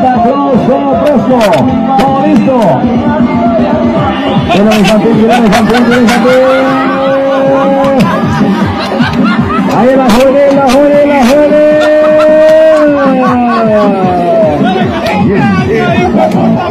Santa Claus, todo presto, todo listo. Viene infantil. Ahí la juvenil.